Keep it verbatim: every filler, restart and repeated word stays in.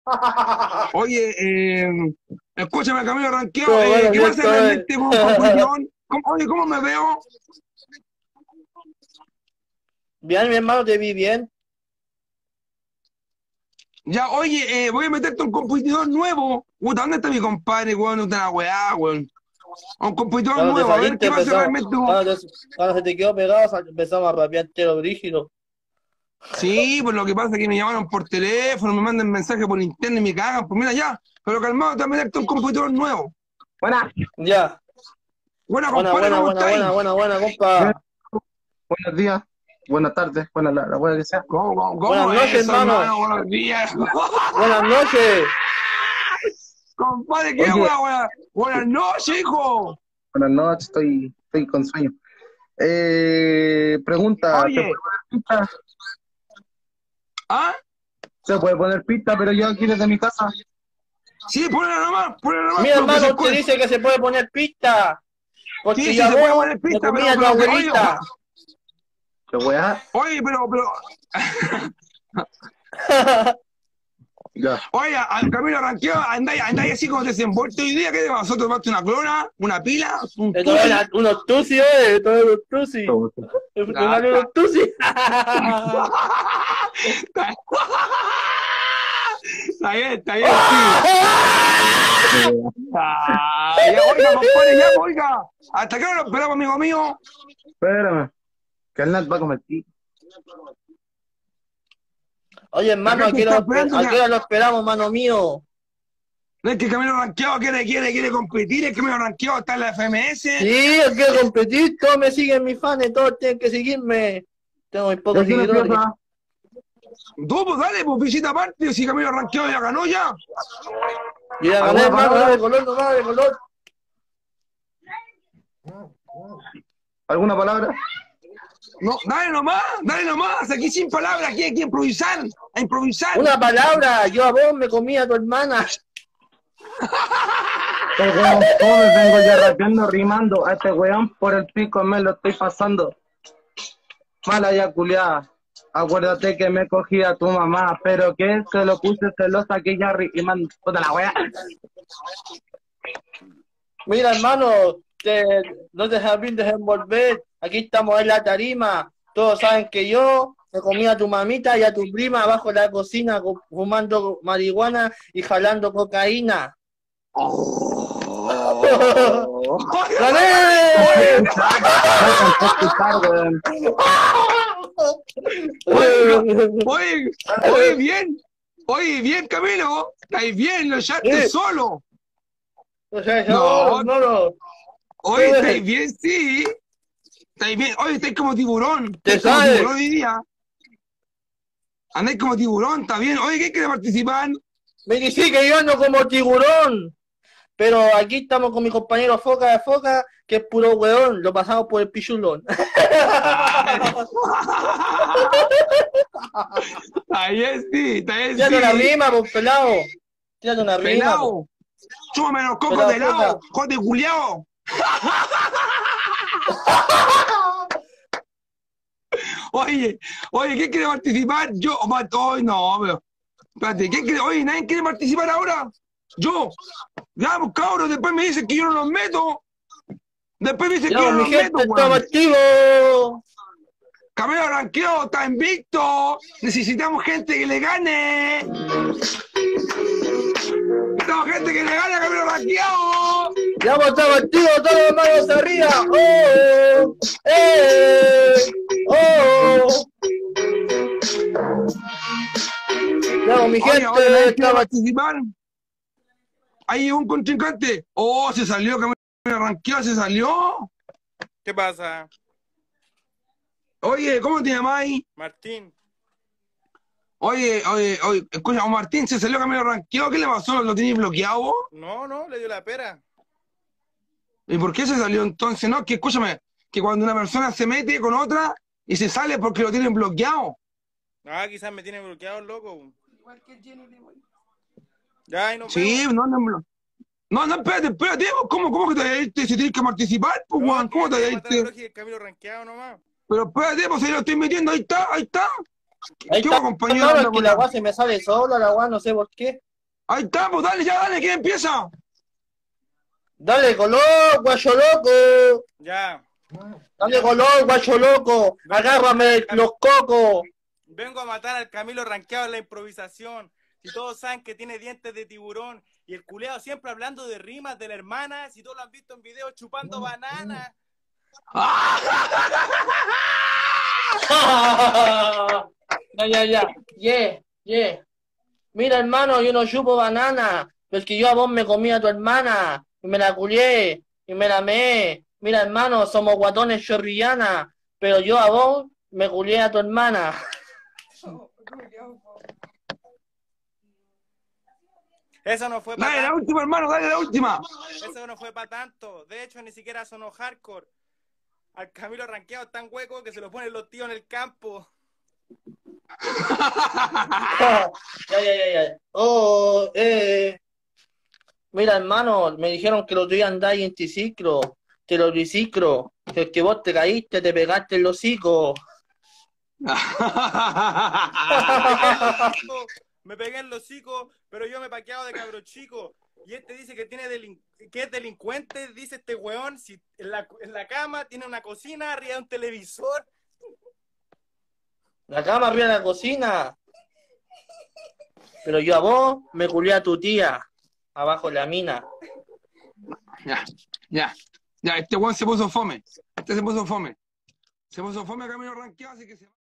Oye, eh, escúchame, Camilo Ranqueo, Todo eh, bueno, ¿qué bien, pasa todo bien. realmente con Confusión? ¿Cómo, oye, ¿cómo me veo? Bien, mi hermano, te vi bien. Ya, oye, eh, voy a meterte un competidor nuevo. Puta, ¿dónde está mi compadre, weón? ¿Dónde está la weá, weón? Un competidor Cuando te nuevo, a ver saliste, qué pasa empezamos, realmente. cuando, te- cuando se te quedó pegado, sal- empezamos a rapear entero brígido. Sí, pues lo que pasa es que me llamaron por teléfono, me mandan mensajes por internet y me cagan. Pues mira, ya, pero calmado, te voy a meterte un competidor nuevo. Buena, Ya, buena, buena, compadre, buena, ¿cómo buena, estáis? buena, buena, buena, Bien, compa. buenos días, buenas tardes, buenas la, la buena que sea. ¿Cómo, cómo, Buenas cómo noches, eso, hermano. hermano? Buenos días. Buenas noches. Compadre, ¿qué Oye, weá, weá? Buenas noches, hijo. buenas noches, estoy, estoy con sueño. Eh, pregunta, ¿se puede Oye, poner pista? ¿ah? Se puede poner pista, pero yo aquí desde mi casa. Sí, ponela nomás, ponela nomás, Mi pero que se hermano, usted escuche. dice que se puede poner pista. Sí, Porque yo sí, a se puede vos poner me pista, pero, comía tu pero, que- oye, abuelita. ¿Qué weá? oye, pero, pero, Ya. oye, al Camilo Arranqueo, andáis, andáis así como desenvuelto hoy día, ¿qué te pasó? ¿Tomaste una clona, una pila, un Esto es tusi? unos tusi, eh. Esto es unos tusi. Todo. Ah, Fumando unos tusi. está, está bien, está bien, sí. Ah, ya, oiga, compadre, ya, oiga. ¿Hasta qué hora lo esperamos, amigo mío? Espérame, que el Nat va a comer pico. Oye, La hermano, ¿a gente qué está hora esperando a que... qué hora lo esperamos, mano mío? No es que Camilo Ranqueo quiere, quiere, quiere competir, es que Camilo Ranqueo está en la F M S. Sí, yo quiero competir, todos me siguen mis fans, todos tienen que seguirme. Tengo muy ¿Y pocos quién seguidores. empieza? Tú, pues dale, pues visita aparte, si Camilo Ranqueo ya ganó ya. Yo ya gané, ¿Alguna hermano, palabra? dale color nomás, dale color. ¿Alguna palabra? No, dale nomás, dale nomás, aquí sin palabras, aquí hay que improvisar, a improvisar. Una palabra, yo a vos me comí a tu hermana. Este weón, ¿cómo me vengo ya rapeando, rimando? A este weón por el pico me lo estoy pasando. Mala ya culiada. Acuérdate que me cogí a tu mamá, pero que se lo puse celosa que ya rimando. Puta la wea. Mira, hermano, te, no te dejes desenvolver. Aquí estamos en la tarima. Todos saben que yo me comí a tu mamita y a tu prima abajo de la cocina cu- fumando marihuana y jalando cocaína. ¡Gané! Oye, oye, oye, bien, oye, bien, Camilo, estáis bien, lo echaste Sí. solo. O sea, No. yo, no, no. Oye, estáis bien, sí. Estáis bien, oye, estáis como tiburón. ¿Te Estáis como sabes? tiburón hoy día. Andáis como tiburón, está bien. Oye, ¿qué quiere participar? Me dice que yo ando como tiburón. Pero aquí estamos con mi compañero Foca de Foca, que es puro weón. Lo pasamos por el pichulón. Está bien, sí, está bien, Tírate sí. una rima, pues, pelado. Tírate una rima. pues. Pelao. Chúmame los cocos Pelao, de lado, puta. jote culiao. Oye, oye, ¿quién quiere participar? Yo, hoy no, pero. Espérate, ¿quién quiere? Oye, ¿nadie quiere participar ahora? Yo. Ya, pues cabros, después me dicen que yo no los meto. Después me dicen Ya, que yo pues, no mi los gente, meto, estamos weón. activos. Camilo Ranqueo está invicto. Necesitamos gente que le gane. Necesitamos gente que le gane a Camilo Ranqueo. Ya, pues, estamos activos, todos los manos arriba. ¡Oh! ¡Eh! ¡Oh! Ya, pues, mi Oye, gente, oye, ¿nadie quiere estamos participar? Hay un contrincante. Oh, se salió Camilo Ranqueo, se salió. ¿Qué pasa? Oye, ¿cómo te llamáis? Martín, Oye, oye, oye, escucha, Martín, se salió Camilo Ranqueo, ¿qué le pasó? ¿Lo tenéis bloqueado vos? no, no, le dio la pera. ¿Y por qué se salió entonces? No, que escúchame, que cuando una persona se mete con otra y se sale porque lo tienen bloqueado. Ah, quizás me tiene bloqueado el loco. Igual que Jenny de Ya, y nos Sí, vemos. no, no, no, no, espérate, espérate, ¿cómo, cómo que te vayas a irte si tienes que participar? Pues, No, Juan, que ¿cómo te me vayas a mata la irte? lógica del Camilo rankeado nomás. Pero espérate, pues ahí lo estoy metiendo, ahí está, ahí está. Ahí ¿Qué está, hubo, compañero? hermano, Anda que con la la- agua se me sale sola, la agua, no sé por qué. Ahí está, pues dale, ya dale, ¿quién empieza? Dale color, guacho loco. Ya. Dale color, guacho loco. Agárrame los cocos. Vengo a matar al Camilo rankeado en la improvisación. Si todos saben que tiene dientes de tiburón. Y el culeado siempre hablando de rimas de la hermana. Si todos lo han visto en videos chupando banana. Ya, ya, ya. Yeah, yeah. Mira, hermano, yo no chupo banana. Porque yo a vos me comí a tu hermana. Y me la culié. Y me la meé. Mira, hermano, somos guatones chorrillana. Pero yo a vos me culié a tu hermana. Eso no fue para Dale la tanto. última, hermano, dale la última. Eso no fue para tanto. De hecho, ni siquiera sonó hardcore. Al Camilo rankeado es tan hueco que se lo ponen los tíos en el campo. Ya, ya, ya, ya. Oh, eh. Mira, hermano, me dijeron que lo tuyo andáis en triciclo. Te lo triciclo. Que el que vos te caíste, te pegaste el hocico. Me pegué en los hocico, pero yo me he paqueado de cabro chico. Y este dice que tiene delin que es delincuente, dice este weón, si en la, en la cama tiene una cocina, arriba de un televisor. La cama arriba de la cocina. Pero yo a vos me culé a tu tía. Abajo de la mina. Ya, ya, ya, este weón se puso fome. Este se puso fome. Se puso fome a Camilo rankeado, así que se